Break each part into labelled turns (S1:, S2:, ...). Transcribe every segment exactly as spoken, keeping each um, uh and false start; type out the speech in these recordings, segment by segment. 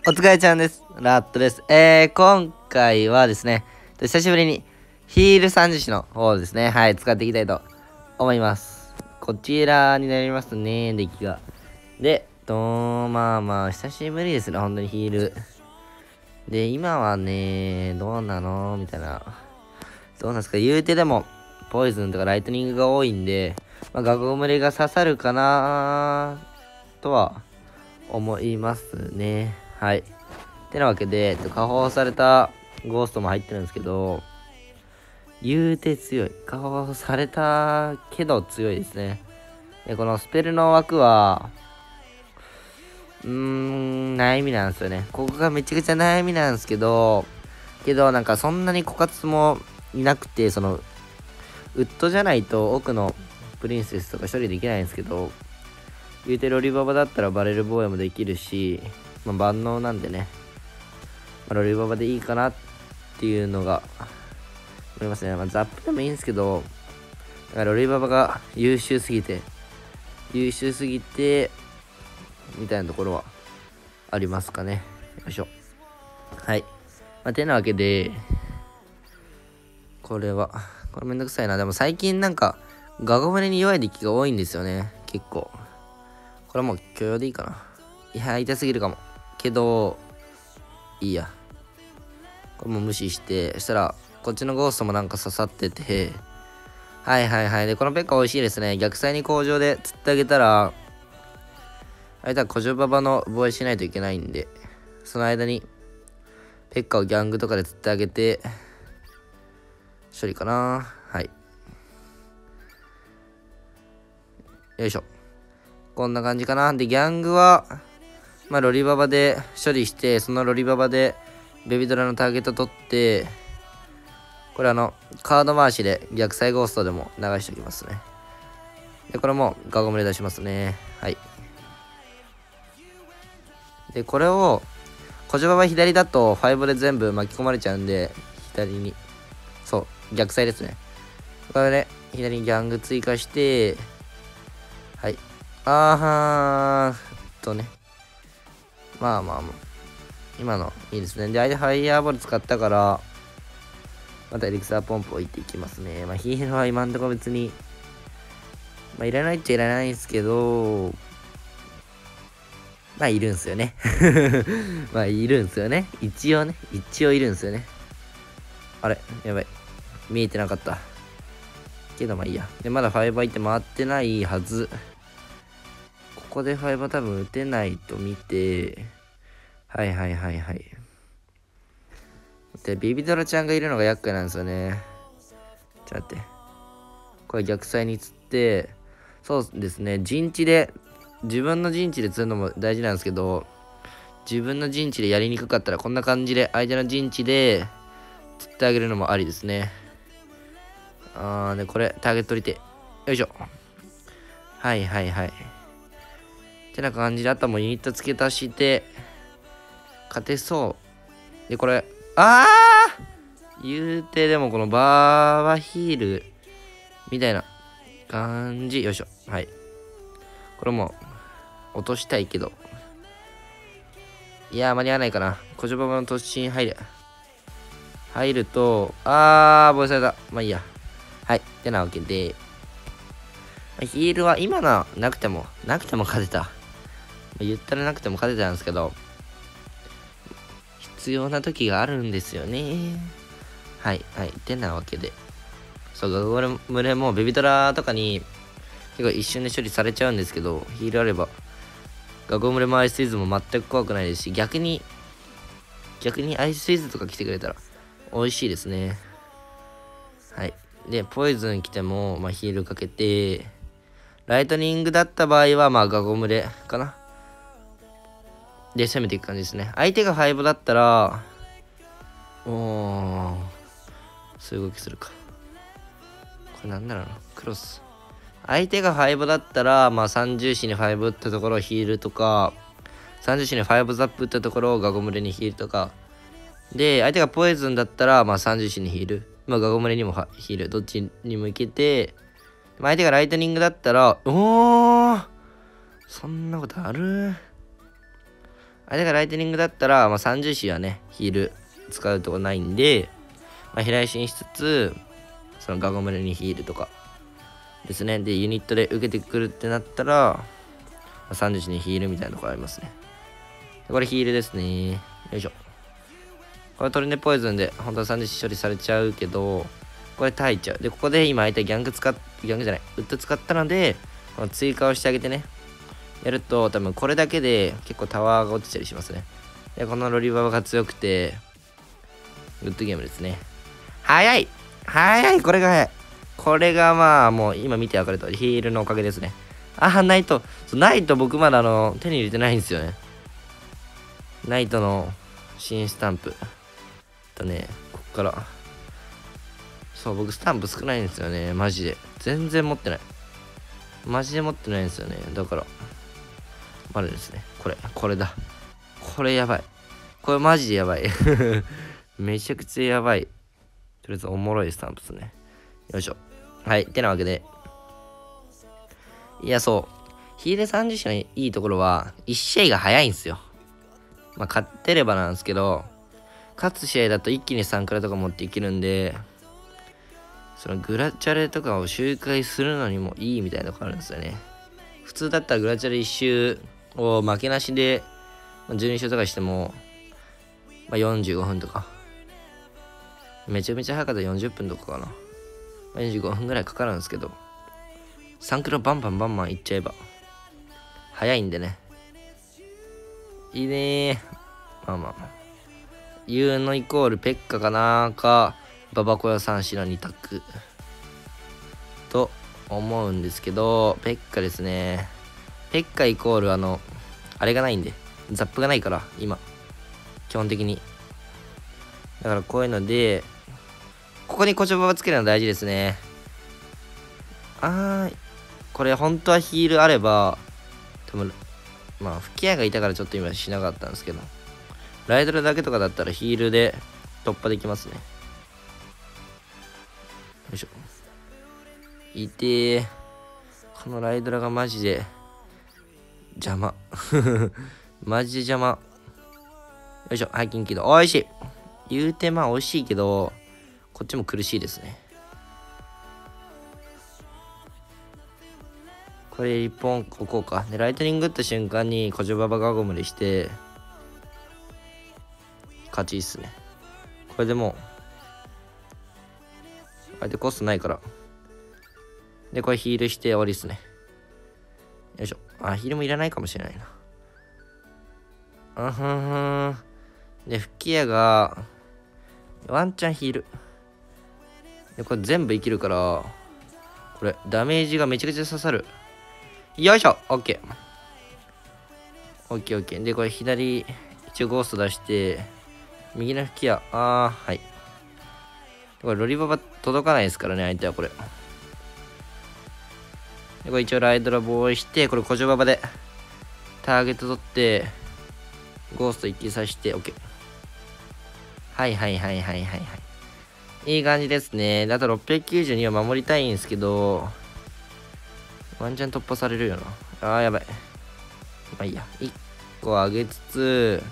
S1: お疲れちゃんです。ラットです。えー、今回はですね、久しぶりにヒール三樹種の方ですね、はい、使っていきたいと思います。こちらになりますね、デッキが。で、と、まあまあ、久しぶりですね、本当にヒール。で、今はね、どうなのみたいな。どうなんですか、言うてでも、ポイズンとかライトニングが多いんで、まあ、ガゴムレが刺さるかなとは思いますね。はい。てなわけで、加工されたゴーストも入ってるんですけど、言うて強い。加工されたけど強いですね。で、このスペルの枠は、うーん、悩みなんですよね。ここがめちゃくちゃ悩みなんですけど、けどなんかそんなに枯渇もいなくて、その、ウッドじゃないと奥のプリンセスとか処理できないんですけど、言うてロリババだったらバレル防衛もできるし、まあ、万能なんでね、まあ、ロリババでいいかなっていうのが思いますね。まあ、ザップでもいいんですけど、だからロリババが優秀すぎて、優秀すぎて、みたいなところはありますかね。よいしょ。はい。まあ、てなわけで、これは、これめんどくさいな。でも最近なんか、ガゴムネに弱いデッキが多いんですよね。結構。これはもう許容でいいかな。いや、痛すぎるかも。けど、いいや。これも無視して、そしたら、こっちのゴーストもなんか刺さってて、はいはいはい。で、このペッカ美味しいですね。逆サイに工場で釣ってあげたら、相手はコジョババの防衛しないといけないんで、その間に、ペッカをギャングとかで釣ってあげて、処理かな。はい。よいしょ。こんな感じかな。で、ギャングは、まあ、ロリババで処理して、そのロリババで、ベビドラのターゲット取って、これあの、カード回しで逆サイゴーストでも流しておきますね。で、これもガゴムで出しますね。はい。で、これを、コジョババ左だとファイブで全部巻き込まれちゃうんで、左に。そう、逆サイですね。これで、左にギャング追加して、はい。あーはーとね。まあまあまあ。今のいいですね。で、相手ファイヤーボール使ったから、またエリクサーポンプ置いていきますね。まあ、ヒールは今んとこ別に、まあ、いらないっちゃいらないんですけど、まあ、いるんすよね。まあ、いるんすよね。一応ね。一応いるんすよね。あれやばい。見えてなかった。けどまあいいや。で、まだファイバーって回ってないはず。ここでファイバー多分打てないと見て、はいはいはいはい。で、ビビドラちゃんがいるのが厄介なんですよね。ちょっと待って。これ逆サイに釣って、そうですね、陣地で、自分の陣地で釣るのも大事なんですけど、自分の陣地でやりにくかったらこんな感じで相手の陣地で釣ってあげるのもありですね。あー、で、これターゲット取りて。よいしょ。はいはいはい。ってな感じで、あとはもうユニット付け足して、勝てそう。で、これ、あー言うて、でもこのバーバヒール、みたいな感じ。よいしょ。はい。これも、落としたいけど。いやー、間に合わないかな。コジョババの突進入る。入ると、あー、防衛された。まあいいや。はい。ってなわけで、ヒールは今のなくても、なくても勝てた。言ったらなくても勝てたんですけど、必要な時があるんですよね。はい、はい。ってなわけで。そう、ガゴムレもベビトラとかに結構一瞬で処理されちゃうんですけど、ヒールあれば、ガゴムレもアイスイズも全く怖くないですし、逆に、逆にアイスイズとか来てくれたら美味しいですね。はい。で、ポイズン来ても、まあ、ヒールかけて、ライトニングだった場合は、まあ、ガゴムレかな。で、攻めていく感じですね。相手がファイブだったら、おー、そういう動きするか。これなんだろうな。クロス。相手がファイブだったら、まあ、三重視にファイブ打ったところをヒールとか、三重視にファイブザップ打ったところをガゴムレにヒールとか。で、相手がポイズンだったら、まあ、三重視にヒール。まあ、ガゴムレにもヒール。どっちにもいけて、相手がライトニングだったら、おー、そんなことある？ 相手がライトニングだったら、まあ、さんじゅうシーはね、ヒール使うとこないんで、まあ、平石にしつつ、そのガゴムレにヒールとかですね。で、ユニットで受けてくるってなったら、まあ、さんじゅうシーにヒールみたいなとこありますね。これヒールですね。よいしょ。これトルネポイズンで、本当はさんじゅうシー処理されちゃうけど、これ耐えちゃう。で、ここで今相手ギャング使っ、ギャングじゃない、ウッド使ったので、この追加をしてあげてね。やると、多分これだけで結構タワーが落ちたりしますね。で、このロリババが強くて、グッドゲームですね。早い早いこれが早いこれがまあ、もう今見て分かるとおり、ヒールのおかげですね。あ、ナイト。ナイト僕まだあの、手に入れてないんですよね。ナイトの新スタンプ。だね、こっから。そう、僕スタンプ少ないんですよね。マジで。全然持ってない。マジで持ってないんですよね。だから、まだですね。これ、これだ。これやばい。これマジでやばい。めちゃくちゃやばい。とりあえずおもろいスタンプですね。よいしょ。はい。てなわけで。いや、そう。ヒールさんじゅう試合のいいところは、いち試合が早いんですよ。まあ、勝ってればなんですけど、勝つ試合だと一気にさんクラとか持っていけるんで、そのグラチャレとかを周回するのにもいいみたいなとこあるんですよね。普通だったらグラチャレいち周を負けなしでじゅうに周とかしても、まあ、よんじゅうごふんとか。めちゃめちゃ早かったらよんじゅっぷんとかかな。まあ、よんじゅうごふんぐらいかかるんですけど、さんクラバンバンバンバンいっちゃえば、早いんでね。いいねー。まあまあまあ。ユーのイコールペッカかなか、ババコヤさんしのに択。と思うんですけど、ペッカですね。ペッカイコールあの、あれがないんで、ザップがないから、今。基本的に。だからこういうので、ここにコチョババつけるの大事ですね。あー、これ本当はヒールあれば、多分、まあ、吹き矢がいたからちょっと今しなかったんですけど、ライドルだけとかだったらヒールで突破できますね。よいしょ。いてー。このライドラがマジで邪魔。マジで邪魔。よいしょ。背筋起動。おいしい。言うてまあ美味しいけど、こっちも苦しいですね。これ一本ここうか。で、ライトニング打った瞬間にコジョババガゴムでして、勝ちっすね。これでもう、相手コストないから。で、これヒールして終わりっすね。よいしょ。あ、ヒールもいらないかもしれないな。あふんふん。で、吹き矢が、ワンチャンヒール。で、これ全部生きるから、これ、ダメージがめちゃくちゃ刺さる。よいしょ。オッケー。オッケーオッケー。で、これ左、一応ゴースト出して、右の吹き矢。あー、はい。これロリババ届かないですからね、相手はこれ。で、これ一応ライドラ防衛して、これコジョババでターゲット取って、ゴースト一気刺して、OK。はいはいはいはいはいはい。いい感じですね。であとろっぴゃくきゅうじゅうには守りたいんですけど、ワンチャン突破されるよな。あー、やばい。まあいいや。いっこ上げつつ、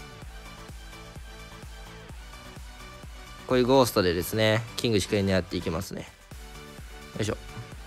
S1: こういうゴーストでですね、キングしっかり狙っていきますね。よいしょ。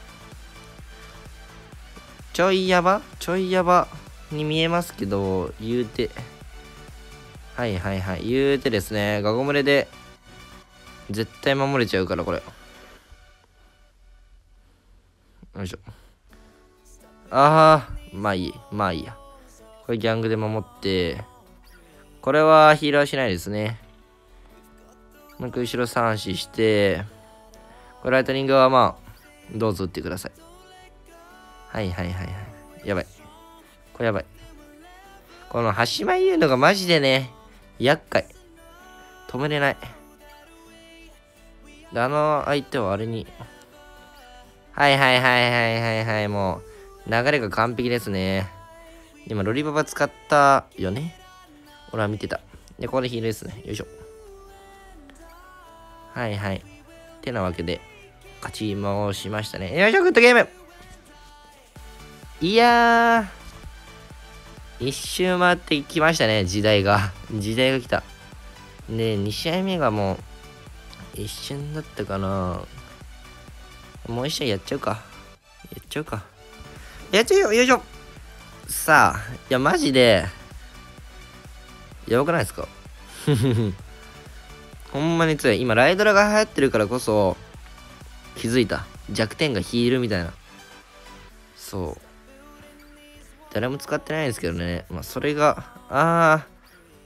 S1: ちょいやばちょいやばに見えますけど、言うて。はいはいはい。言うてですね、ガゴムレで、絶対守れちゃうから、これ。よいしょ。ああ、まあいい。まあいいや。これギャングで守って、これはヒールはしないですね。なんか後ろさん視して、これライトニングはまあ、どうぞ打ってください。はいはいはいはい。やばい。これやばい。この端前言うのがマジでね、厄介。止めれない。で、あの相手はあれに。はいはいはいはいはいはい。もう、流れが完璧ですね。今、ロリババ使ったよね。俺は見てた。で、ここでヒールですね。よいしょ。はいはい。てなわけで、勝ち回しましたね。よいしょ、グッドゲームいや一周回ってきましたね、時代が。時代が来た。で、に試合目がもう、一瞬だったかな。もう一試合やっちゃうか。やっちゃうか。やっちゃうよ、よいしょ。さあ、いや、マジで、やばくないですか？ほんまに強い。今、ライドラが流行ってるからこそ、気づいた。弱点がヒールみたいな。そう。誰も使ってないんですけどね。まあ、それが、ああ、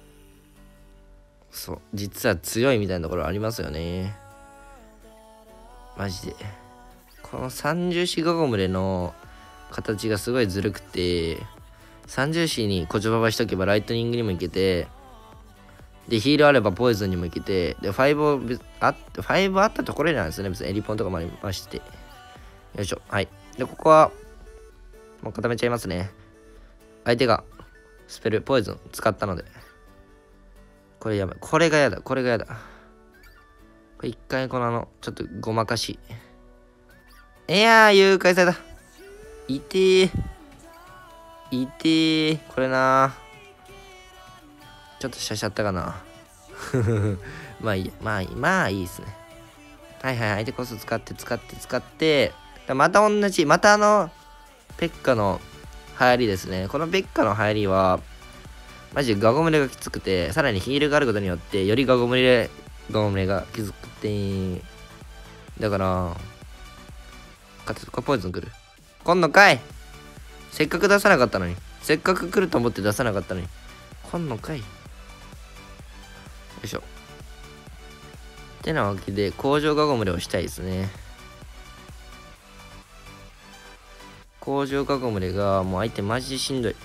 S1: そう。実は強いみたいなところありますよね。マジで。この三重視ゴゴムレの形がすごいずるくて、三重視にコチョババしとけばライトニングにもいけて、で、ヒールあればポイズンにもいけて、で、ファイブをあって、ファイブあったところなんですね。別にエリポンとかもありまして。よいしょ。はい。で、ここは、もう固めちゃいますね。相手が、スペル、ポイズン使ったので。これやばい。これがやだ。これがやだ。これ一回このあの、ちょっとごまかし。いやー、誘拐された。いてー。いてー。これなー。ちょっとしゃしゃったかな。まあいい。まあいい。まあいいですね。はいはい。相手コース使って使って使って。また同じ。またあの、ペッカの流行りですね。このペッカの流行りは、マジでガゴムレがきつくて、さらにヒールがあることによって、よりガゴムレ、ガゴムレがきつくて、だから、勝てとかポイズン来る。来んのかい。せっかく出さなかったのに。せっかく来ると思って出さなかったのに。来んのかい。よいしょ。ってなわけで、工場ガゴムレをしたいですね。工場ガゴムレが、もう相手マジでしんどい。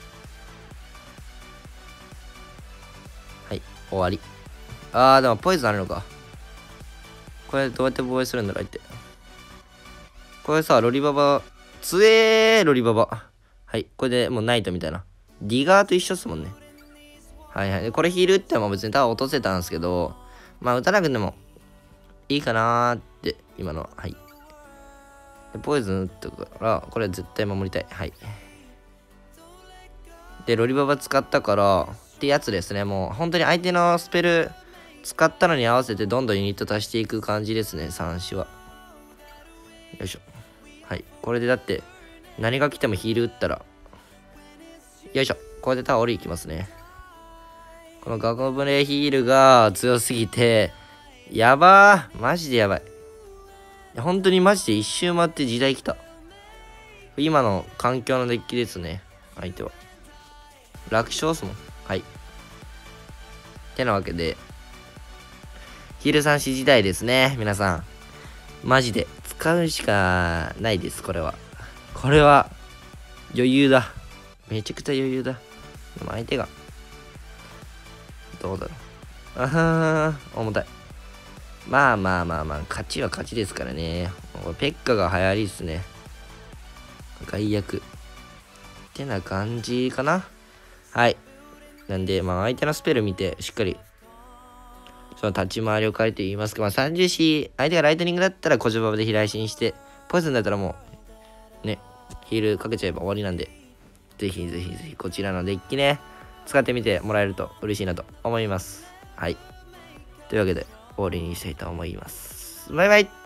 S1: はい、終わり。あー、でもポイズンあるのか。これどうやって防衛するんだろう、相手。これさ、ロリババ、つえー、ロリババ。はい、これでもうナイトみたいな。ディガーと一緒っすもんね。はいはい。で、これヒール打っても別にタワー落とせたんですけど、まあ打たなくてもいいかなーって、今のは。はい。で、ポイズン打ったから、これ絶対守りたい。はい。で、ロリババ使ったから、ってやつですね。もう本当に相手のスペル使ったのに合わせてどんどんユニット足していく感じですね、三種は。よいしょ。はい。これでだって、何が来てもヒール打ったら、よいしょ。これでタワー降りいきますね。このガゴブレヒールが強すぎて、やばー。マジでやばい。本当にマジで一周回って時代来た。今の環境のデッキですね。相手は。楽勝っすもん。はい。てなわけで、ヒール三種時代ですね。皆さん。マジで使うしかないです。これは。これは余裕だ。めちゃくちゃ余裕だ。でも相手が。どうだろう。あはー、重たい。まあまあまあまあ、勝ちは勝ちですからね。ペッカが流行りっすね。外役。ってな感じかな。はい。なんで、まあ相手のスペル見て、しっかり、その立ち回りを変えて言いますか、まあさんじゅうシー、相手がライトニングだったら小ジョババで飛来進して、ポイズンだったらもう、ね、ヒールかけちゃえば終わりなんで、ぜひぜひぜひこちらのデッキね、使ってみてもらえると嬉しいなと思います。はい。というわけで、終わりにしたいと思います。バイバイ。